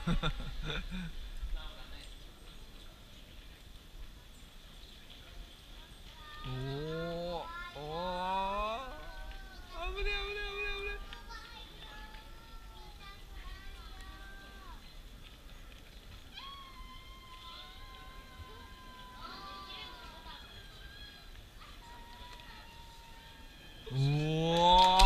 おお、おお、危ねえ危ねえ危ねえ危ねえ。おお。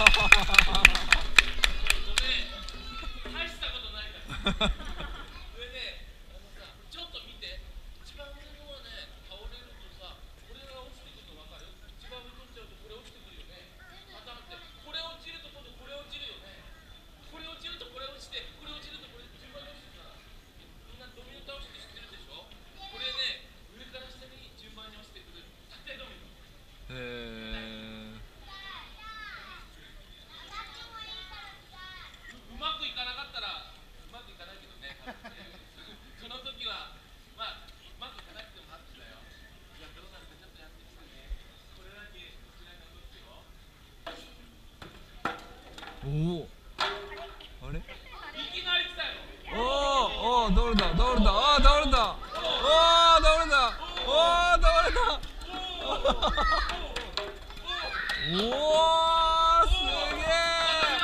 大したことないから。上ね、ちょっと見て、一番上のはね、倒れるとさ、これが落ちてくるの分かる？一番上取っちゃうとこれ落ちてくるよね。パターンって、これ落ちると今度これ落ちるよね。これ落ちるとこれ落ちて、これ落ちるとこれ順番に落ちてるから。みんなドミノ倒しって知ってるでしょ？これね、上から下に順番に落ちてくる。縦ドミノ。うまくいかなかったら、うまくいかないけどね。その時は、まあ、うまくいかなくてもあってだよ。いや、どうなるかちょっとやってみてね。これだけこちらに戻ってよ。 おお。あれ？ いきなり来たよ。 おお、おお、倒れた倒れた、ああ倒れた、おお倒れた、おお倒れた、おおすげえ、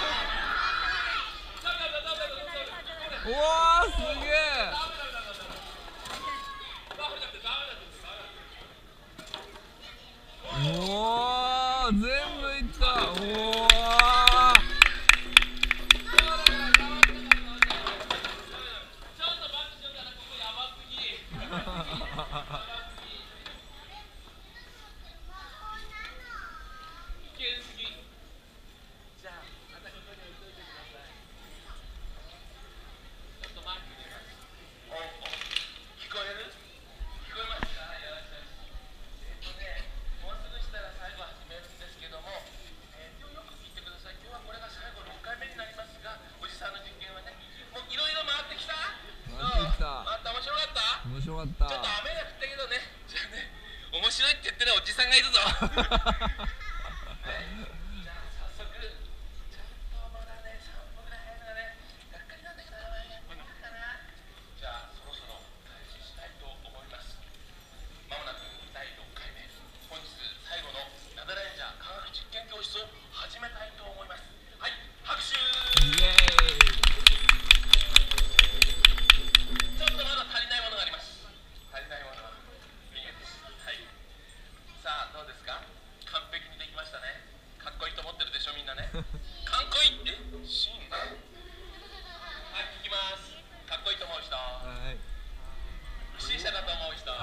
おおすげえ、おお全部いった、おお面白かった。 ちょっと雨が降ったけどね。じゃあね、面白いって言ってるおじさんがいるぞ。じゃあ早速、ちょっとまだね、3分ぐらい早いのがね、がっかりなんだけど、やってみるかな。じゃあそろそろ開始したいと思います。まもなく第6回目、本日最後のナダレンジャー科学実験教室を始めたいと思います。はい、拍手。 イエーイ。 ちょっとまだ足りないものがあります。足りないものは人間です。はい。さあどうですか？完璧にできましたね。かっこいいと思ってるでしょみんなね。かっこいい。シーン。はい、いきます。かっこいいと思う人。 はい。 不審者だと思う人。う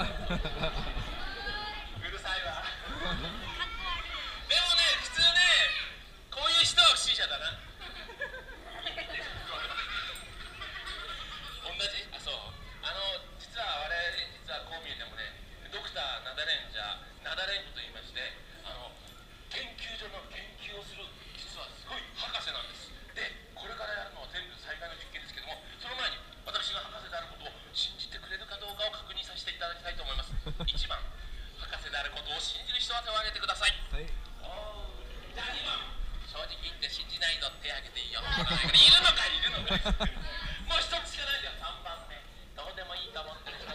るさいわ。でもね、普通ね、こういう人は不審者だな。同じ？あ、そう。実は我々実はこう見えてもね、ドクターナダレンジャー、ナダレンジと言いまして、研究所の研究をする実はすごい博士なんです。で、これからやるのは全部災害の実験ですけども、その前に私が博士であることを信じてくれるかどうかを確認させていただきたいと思います。1番、博士であることを信じる人は手を挙げてください。 はい。 じゃあ2番、正直言って信じないの手挙げていいよ。いるのかいるのか。もう一つしかないじゃん。3番目、どうでもいいと思ってる人。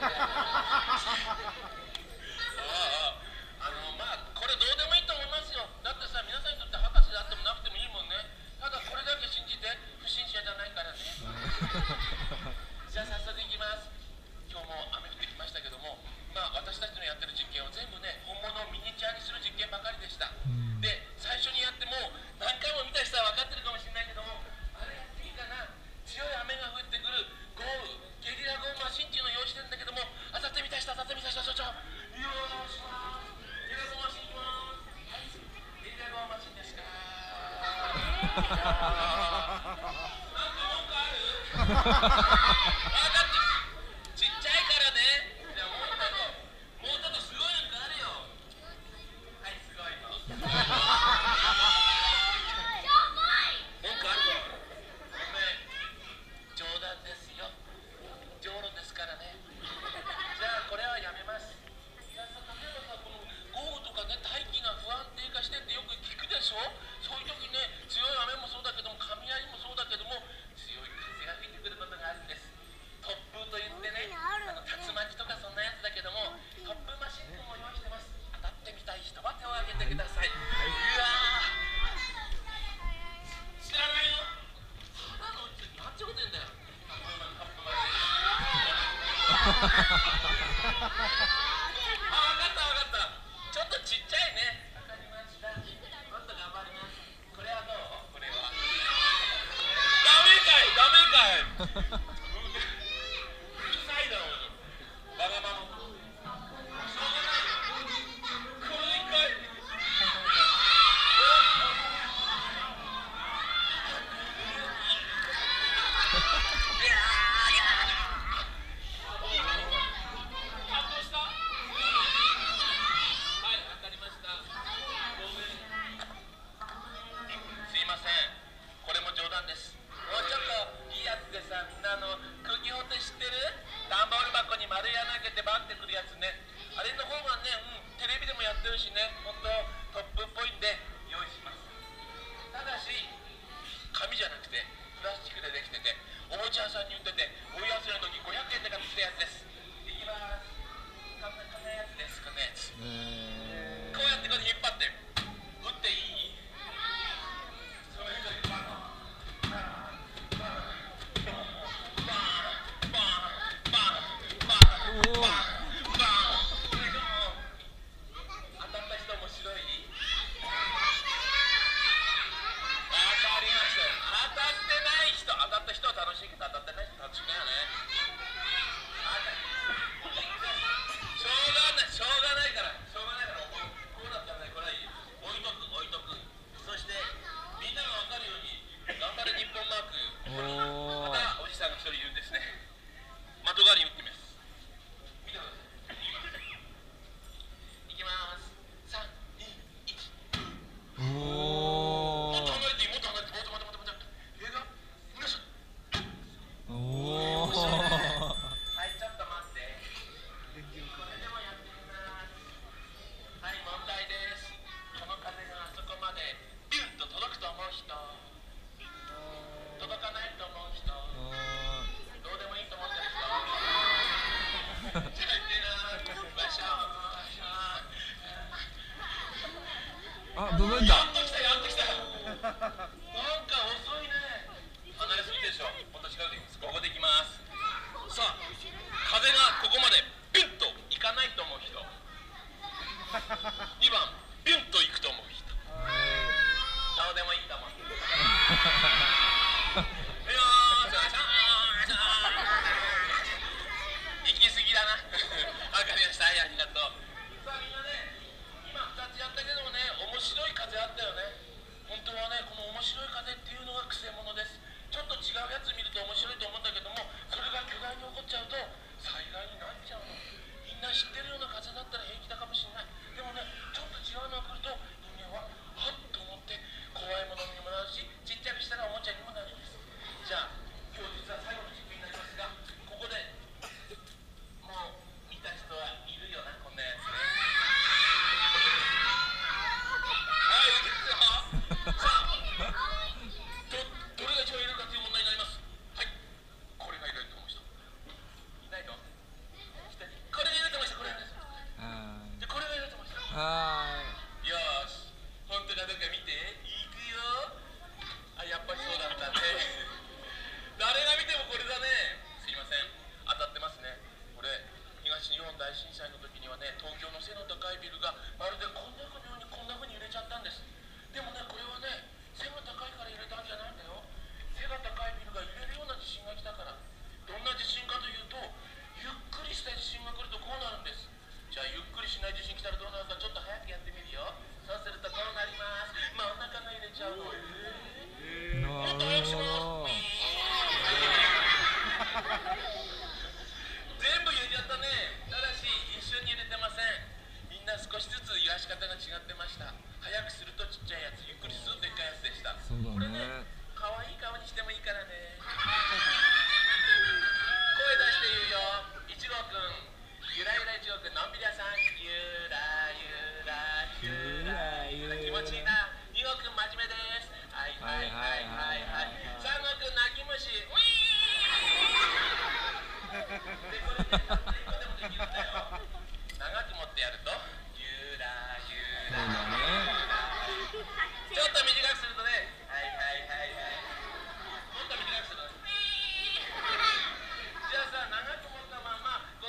まあこれどうでもいいと思いますよ。だってさ、皆さんにとって博士であってもなくてもいいもんね。ただこれだけ信じて、不審者じゃないからね。じゃあ早速いきます。今日も雨降ってきましたけども、まあ私たちのやってる実験は全部ね、本物をミニチュアにする実験ばかりでした。で、最初にやってもう何回も見た人は分かってるかもしれないけども、あれやっていいかな。強い雨が降ってくる豪雨、ゲリラ豪雨マシンっていうのを用意してるんだけども、当たってみた人、当たってみた人、所長。よーします。ゲリラ豪雨マシンいきます。はい、ゲリラ豪雨マシンですか。なんか文句ある？あ、だってちっちゃいからね。じゃあもうちょっとすごいのがあるよ。はい、すごいの。文句ある？ごめん、冗談ですよ。冗論ですからね。じゃあこれはやめます。いやさ、例えばさ、この豪雨とかね、大気が不安定化してってよく聞くでしょ。そういう時ね、強い雨もそうだけども、雷もそうだけども、強い風が吹いてくることがちょっとちっちゃいね。わかりました。もっと頑張ります。これはどう？これは。ダメかい、ダメかい。うるさいだろ。ババババ。しょうがない。これ一回。紙じゃなくてプラスチックでできてて、おもちゃ屋さんに売ってて、お安いの時500円で買ってきたやつです。いきます。こんなやつです、こんなやつ。こうやってこれ引っ張って打っていい？それ以外バンバンバンバンバンバンバンバンバン。当たった人面白い？当たった人は楽しいけど、当たってない人は楽しくないよね。しょうがない、しょうがないから、しょうがないから、こうだったらね、これはいい。置いとく、置いとく。そしてみんなが分かるように頑張れ日本マーク、ここにまたおじさんが一人いるんですね。的代わりに打ってみます。見てください。いきます。3、2、1。もっと離れていい、もっと離れて、もっと待って待って待って。映画はい、ちょっと待って。これでもやってみます。はい、問題です。この風があそこまでビュンと届くと思う人、届かないと思う人、どうでもいいと思ってる人。じゃあ行ってみます。 あ、部分だ。 やっと来た、やっと来た。なんか遅いね。離れすぎでしょ。もっと近くでいきます。ここでいきます。さあ、風がここまでビュンといかないと思う人。2番、ビュンといくと思う人。どうでもいいと思う。行き過ぎだな。わかりました。はい、ありがとう。さあみんなね、今2つやったけどもね、面白い風あったよね。本当はね、この面白い風っていうのがくせ者です。ちょっと違うやつ見ると面白いと思うんだけども、それが巨大に起こっちゃうと災害になっちゃうの。みんな知ってるような風だったら平気だかもしれない。でもね、ちょっと違うのが来ると人間ははっと思って怖いものにもなるし、ちっちゃくしたらおもちゃにもなるんです。じゃあ今日実は最後の実験になりますが、ここでもう見た人はいるよな、こんなやつね。はい、いいですよ。さあ、どれが一番いるかという問題になります。はい、これがいると思う人いないの？これがいると思う人、これがいると思う人、これがいると思う人。よーし、本当かどうか見ていくよ。あ、やっぱりそうだったね。誰が見てもこれだね。すいません、当たってますね。これ東日本大震災の時にはね、東京の背の高いビルがまるでこんなふうに揺れちゃったんです。でもね、これはね、背が高いから揺れたんじゃないんだよ。背が高いビルが揺れるような地震が来たから。どんな地震かというと、ゆっくりした地震が来るとこうなるんです。じゃあゆっくりしない地震来たらどうなるか、ちょっと早くやってみるよ。そうするとこうなります。真ん中が揺れちゃうの。もっと早くします。全部揺れちゃったね。ただし一緒に揺れてません。みんな少しずつ揺らし方が違ってました。早くするとちっちゃいやつ、ゆっくりするとでっかいやつでした。 そうだね。 これね、可愛い顔にしてもいいからね。声出して言うよ。1号くん、ゆらゆら1号くん、のんびり屋さん、ゆらゆらゆらゆら、気持ちいいな。2号くん、真面目です。はいはいはいはいはい。3号くん、泣き虫、ウィーン。でこれね、たった1個でもできるんだよ。長く持ってやるとゆらゆらゆら、ちょっと短くするとね、はいはいはいはい、もっと短くするとね、じゃあさ、長く持ったままこ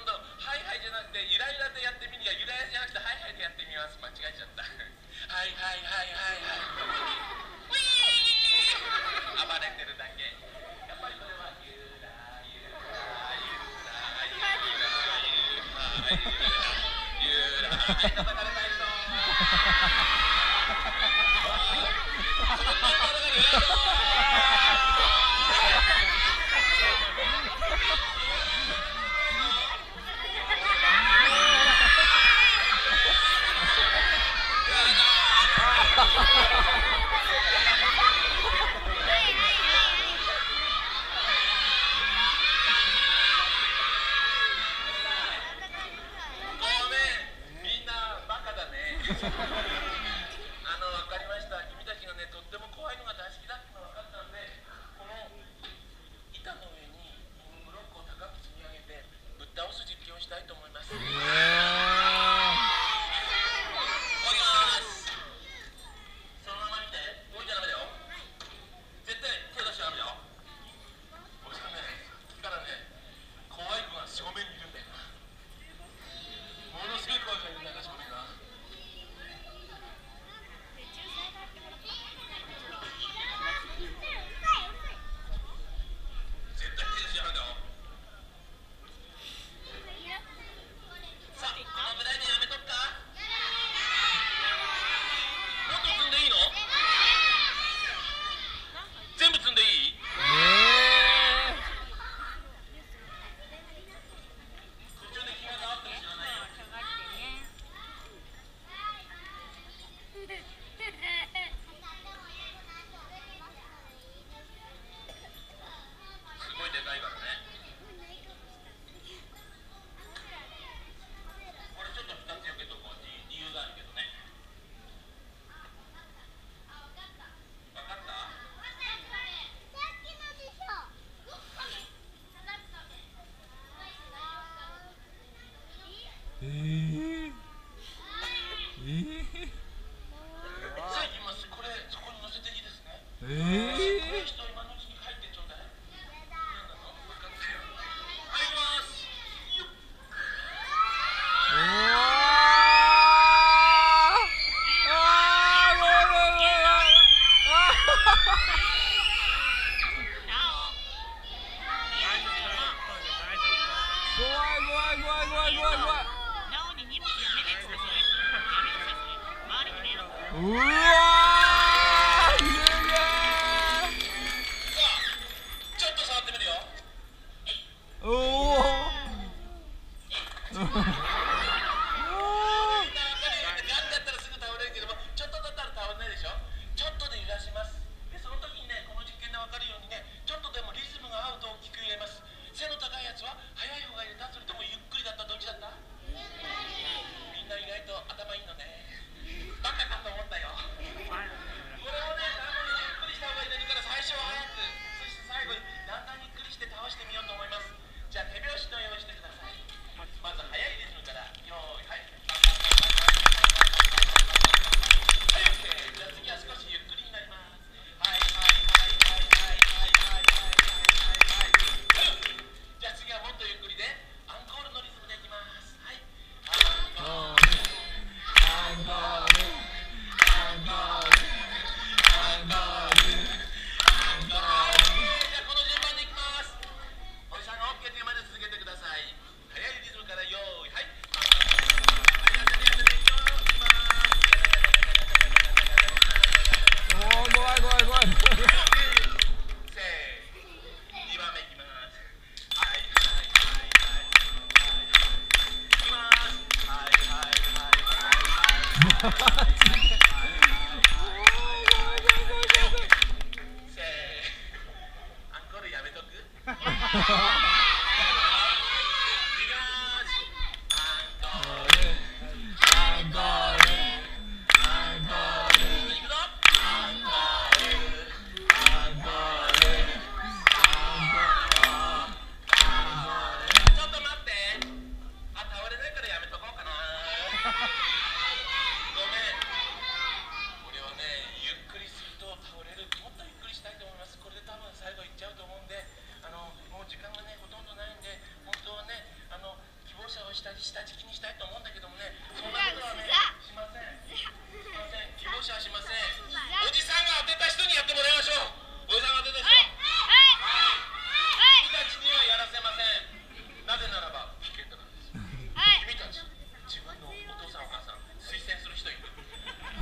自分のお父さんを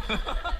す